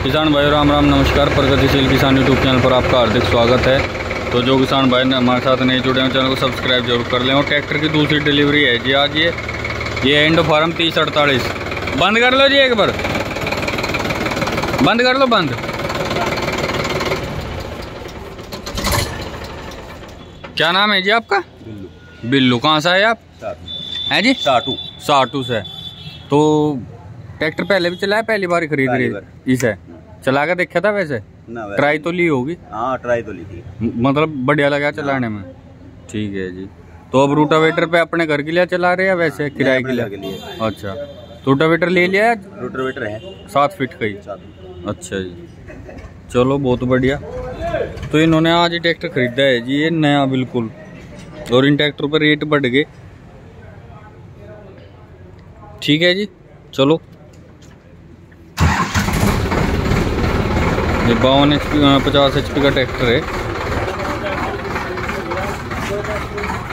किसान भाई राम राम नमस्कार। प्रगतिशील किसान यूट्यूब चैनल पर आपका हार्दिक स्वागत है। तो जो किसान भाई ने हमारे साथ नहीं जुड़े हैं चैनल को सब्सक्राइब जरूर कर लें। और ट्रैक्टर की दूसरी डिलीवरी है जी आज। ये इंडो फार्म 3048 बंद कर लो जी, एक बार बंद कर लो, बंद। क्या नाम है जी आपका? बिल्लू। बिल्लू, कहाँ से है आप? हैं जी? साटू से। तो ट्रैक्टर पहले भी चलाया, पहली बार खरीद रही इसे? चला के देखा था वैसे? ट्राई तो ली होगी? हाँ ट्राई तो ली थी। मतलब बढ़िया लगा चलाने में? ठीक है जी। तो अब रूटावेटर पे अपने घर के लिए चला रहे हैं वैसे किराए के लिए? अच्छा, रूटावेटर ले लिया है? रूटावेटर है 7 फीट का ही। अच्छा जी, चलो बहुत बढ़िया। तो इन्होंने आज ही ट्रैक्टर खरीदा है जी, ये नया बिल्कुल। और इन ट्रैक्टर पर रेट बढ़ गए। ठीक है जी, चलो। ये 52 HP 50 HP का ट्रैक्टर है।